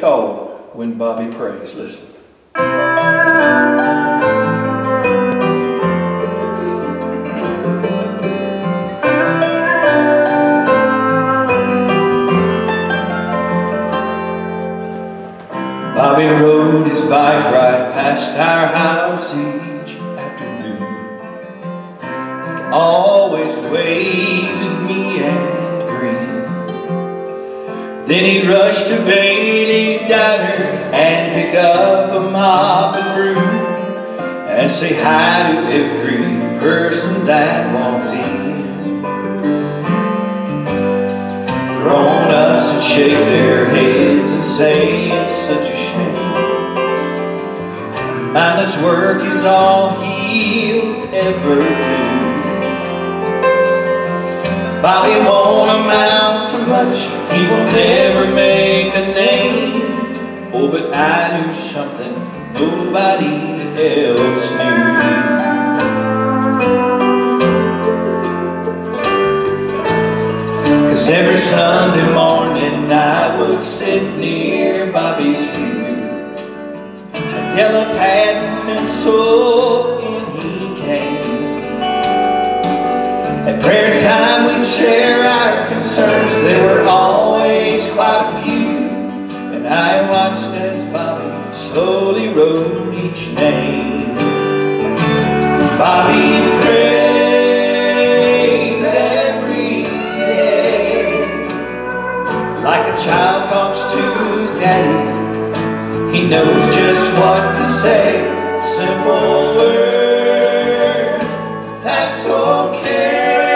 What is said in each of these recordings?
called When Bobby Prays. Listen. Bobby rode his bike right past our house each afternoon. He'd always wave at me and grin. Then he'd rush to Bailey's Diner and pick up a mop and broom and say hi to every person that walked in. Grown-ups would shake their heads and say it's such a shame. Mindless work is all he'll ever do. Bobby won't amount to much, he will never make a name. Oh, but I knew something nobody else knew. Cause every Sunday morning I would sit near Bobby's pew, a yellow pad and pencil in he came. At prayer time we'd share our concerns, there were always quite a few, and I watched as Bobby slowly wrote each name. Bobby prays every day, like a child talks to his daddy. He knows just what to say, simple words, that's okay.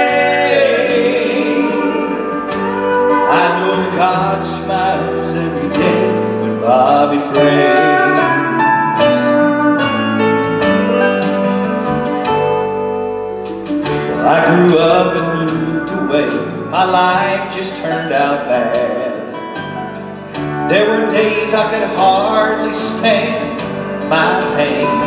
God smiles every day when Bobby prays. Well, I grew up and moved away. My life just turned out bad. There were days I could hardly stand my pain.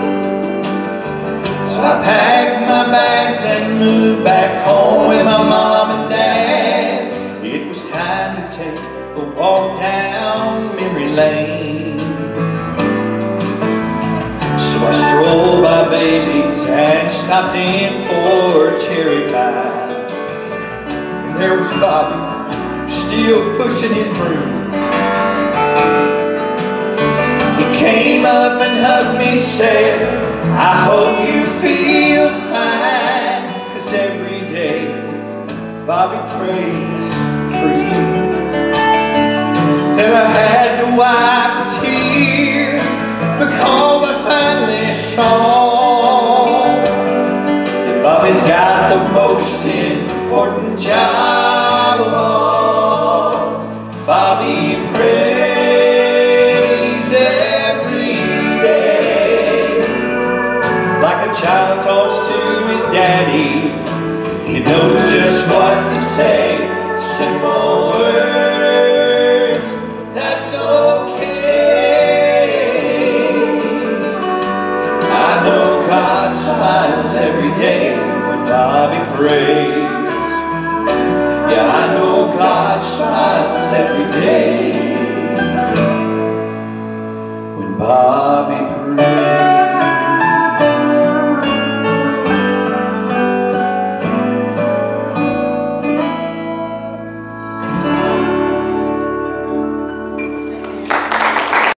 So I packed my bags and moved back home with my mom and dad. It was time to take a walk down memory lane. So I strolled by Bailey's and stopped in for cherry pie. And there was Bobby, still pushing his broom. He came up and hugged me, said, I hope you feel fine, cause every day Bobby prays for you. Then I had to wipe a tear because I finally saw that Bobby's got the most important job of all. Bobby prays every day, like a child talks to his daddy. He knows just what to say, simple words.